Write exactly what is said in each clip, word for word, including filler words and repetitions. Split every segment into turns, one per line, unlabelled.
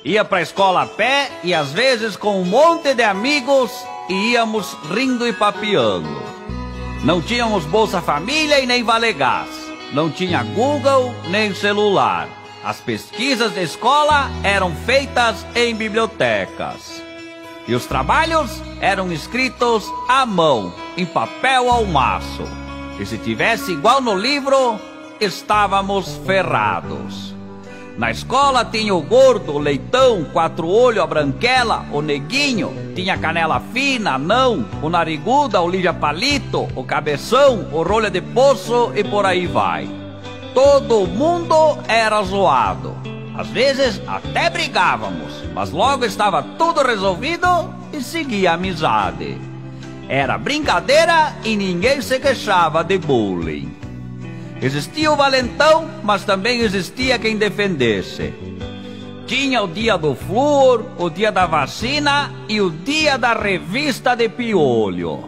Ia pra escola a pé e às vezes com um monte de amigos e íamos rindo e papeando. Não tínhamos Bolsa Família e nem Vale Gás. Não tinha Google nem celular. As pesquisas da escola eram feitas em bibliotecas. E os trabalhos eram escritos à mão, em papel ao maço. E se tivesse igual no livro, estávamos ferrados. Na escola tinha o gordo, o leitão, quatro olho, a branquela, o neguinho. Tinha a canela fina, não, o narigudo, a Olívia Palito, o cabeção, o rolha de poço e por aí vai. Todo mundo era zoado. Às vezes até brigávamos, mas logo estava tudo resolvido e seguia a amizade. Era brincadeira e ninguém se queixava de bullying. Existia o valentão, mas também existia quem defendesse. Tinha o dia do flúor, o dia da vacina e o dia da revista de piolho.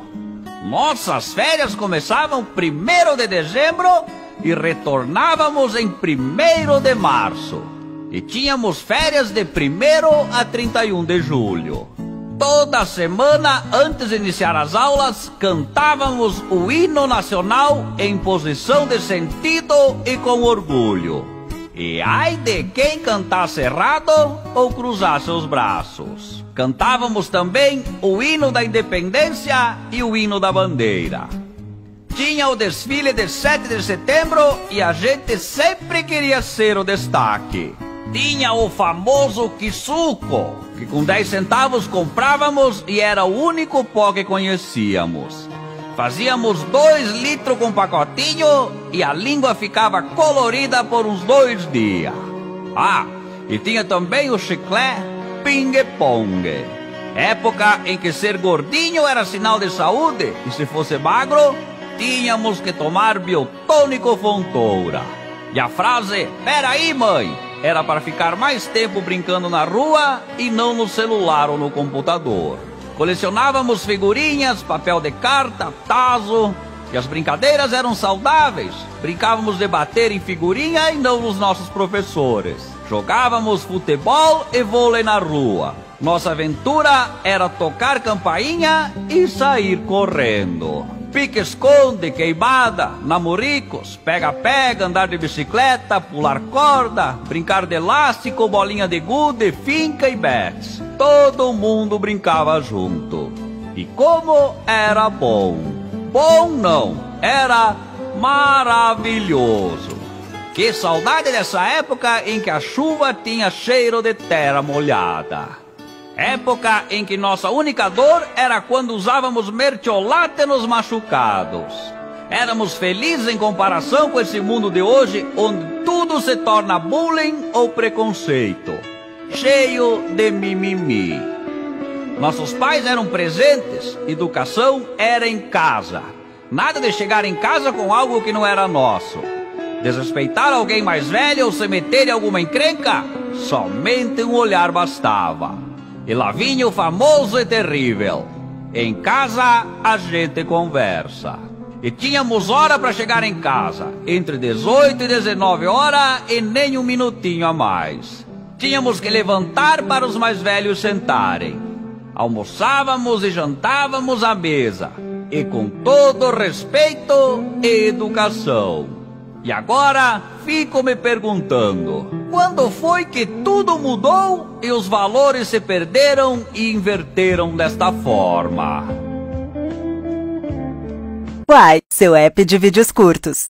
Nossas férias começavam primeiro de dezembro e retornávamos em primeiro de março. E tínhamos férias de primeiro a trinta e um de julho. Toda semana, antes de iniciar as aulas, cantávamos o hino nacional em posição de sentido e com orgulho. E ai de quem cantasse errado ou cruzasse os braços. Cantávamos também o hino da independência e o hino da bandeira. Tinha o desfile de sete de setembro e a gente sempre queria ser o destaque. Tinha o famoso quisuco, que com dez centavos comprávamos e era o único pó que conhecíamos. Fazíamos dois litros com pacotinho e a língua ficava colorida por uns dois dias. Ah, e tinha também o chiclete pingue-pongue. Época em que ser gordinho era sinal de saúde e se fosse magro, tínhamos que tomar biotônico Fontoura. E a frase, peraí mãe, era para ficar mais tempo brincando na rua e não no celular ou no computador. Colecionávamos figurinhas, papel de carta, tazo, e as brincadeiras eram saudáveis. Brincávamos de bater em figurinha e não nos nossos professores. Jogávamos futebol e vôlei na rua. Nossa aventura era tocar campainha e sair correndo. Pique-esconde, queimada, namoricos, pega-pega, andar de bicicleta, pular corda, brincar de elástico, bolinha de gude, finca e bets. Todo mundo brincava junto. E como era bom! Bom não, era maravilhoso. Que saudade dessa época em que a chuva tinha cheiro de terra molhada. Época em que nossa única dor era quando usávamos mertiolate nos machucados. Éramos felizes em comparação com esse mundo de hoje, onde tudo se torna bullying ou preconceito, cheio de mimimi. Nossos pais eram presentes, educação era em casa. Nada de chegar em casa com algo que não era nosso. Desrespeitar alguém mais velho ou se meter em alguma encrenca, somente um olhar bastava. E lá vinha o famoso e terrível. Em casa a gente conversa. E tínhamos hora para chegar em casa, entre dezoito e dezenove horas e nem um minutinho a mais. Tínhamos que levantar para os mais velhos sentarem. Almoçávamos e jantávamos à mesa, e com todo respeito e educação. E agora fico me perguntando, quando foi que tudo mudou e os valores se perderam e inverteram desta forma?
Uai, seu app de vídeos curtos.